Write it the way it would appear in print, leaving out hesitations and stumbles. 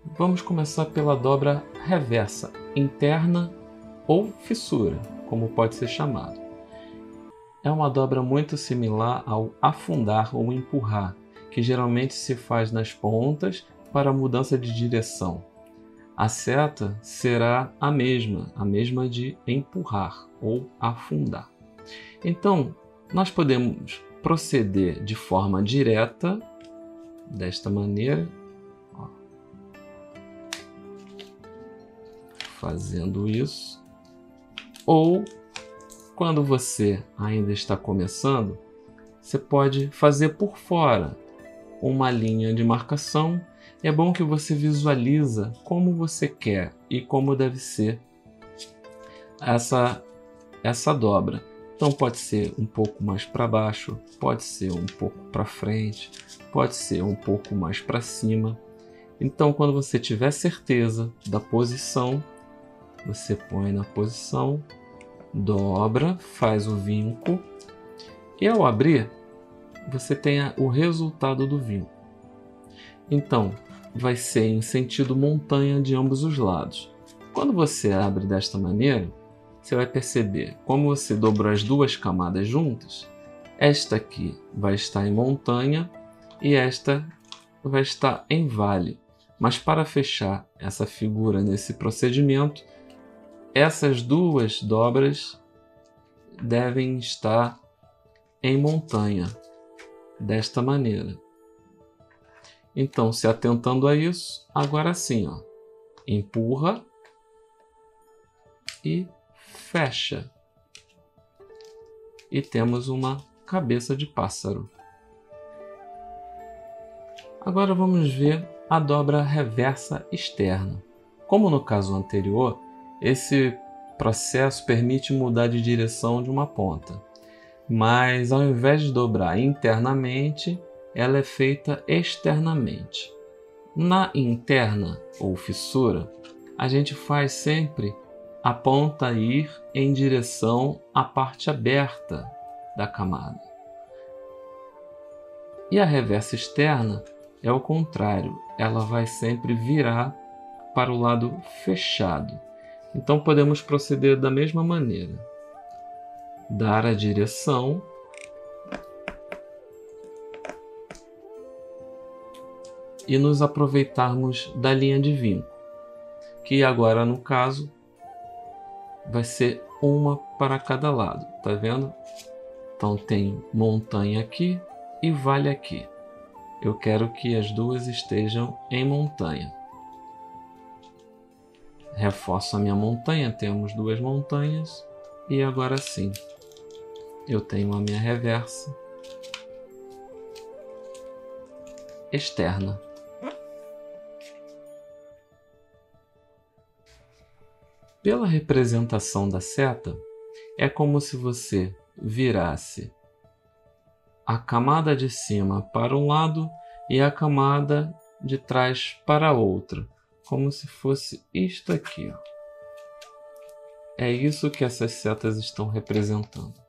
Vamos começar pela dobra reversa, interna ou fissura, como pode ser chamado. É uma dobra muito similar ao afundar ou empurrar, que geralmente se faz nas pontas para mudança de direção. A seta será a mesma de empurrar ou afundar. Então, nós podemos proceder de forma direta, desta maneira, ó, fazendo isso, ou quando você ainda está começando, você pode fazer por fora uma linha de marcação. É bom que você visualiza como você quer e como deve ser essa dobra. Então pode ser um pouco mais para baixo, pode ser um pouco para frente, pode ser um pouco mais para cima. Então quando você tiver certeza da posição, você põe na posição, dobra, faz o vinco e ao abrir você tem o resultado do vinco. Então vai ser em sentido montanha de ambos os lados. Quando você abre desta maneira, você vai perceber como você dobrou as duas camadas juntas. Esta aqui vai estar em montanha e esta vai estar em vale. Mas para fechar essa figura nesse procedimento, essas duas dobras devem estar em montanha, desta maneira. Então, se atentando a isso, agora sim, ó, empurra e fecha. E temos uma cabeça de pássaro. Agora vamos ver a dobra reversa externa. Como no caso anterior, esse processo permite mudar de direção de uma ponta. Mas ao invés de dobrar internamente, ela é feita externamente. Na interna ou fissura, a gente faz sempre a ponta ir em direção à parte aberta da camada. E a reversa externa é o contrário, ela vai sempre virar para o lado fechado. Então podemos proceder da mesma maneira. Dar a direção e nos aproveitarmos da linha de vinco, que agora no caso vai ser uma para cada lado, tá vendo? Então tem montanha aqui e vale aqui. Eu quero que as duas estejam em montanha. Reforço a minha montanha, temos duas montanhas e agora sim eu tenho a minha reversa externa. Pela representação da seta, é como se você virasse a camada de cima para um lado e a camada de trás para outra, como se fosse isto aqui, ó. É isso que essas setas estão representando.